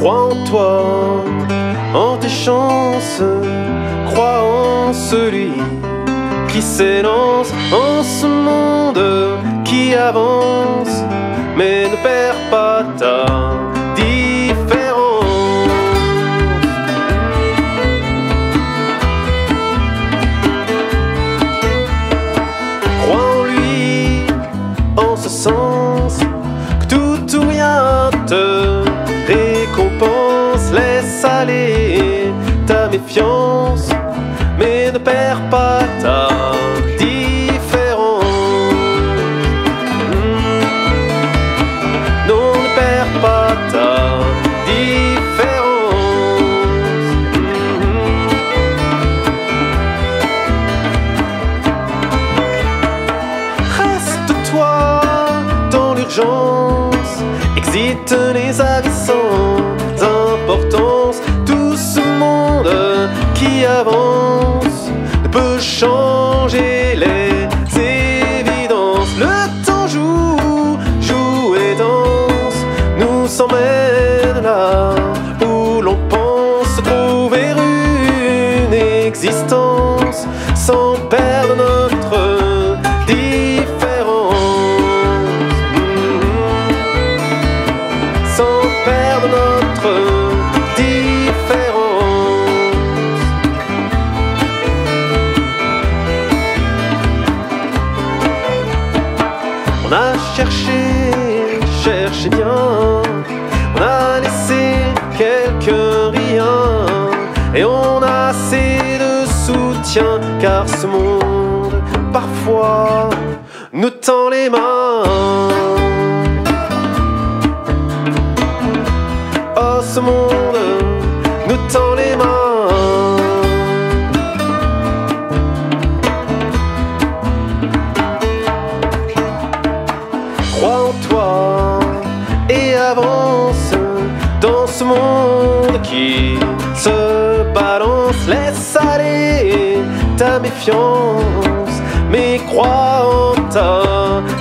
Crois en toi, en tes chances, crois en celui qui s'élance en ce monde qui avance, mais ne perds pas ta différence. Crois en lui, en ce sens que tout ou rien te récompense. Laisse aller ta méfiance, mais ne perds pas ta différence. Non, ne perds pas ta différence. Reste-toi dans l'urgence, exite les avis sans importance. Tout ce monde qui avance ne peut changer les évidences. Le temps joue, joue et danse, nous s'emmène là où l'on pense trouver une existence sans perdre notre différence. Sans perdre notre différence. On a cherché, cherché bien, on a laissé quelques riens, et on a assez de soutien, car ce monde parfois nous tend les mains. Oh, ce monde nous tend les mains. Crois en toi et avance dans ce monde qui se balance. Laisse aller ta méfiance, mais crois en ta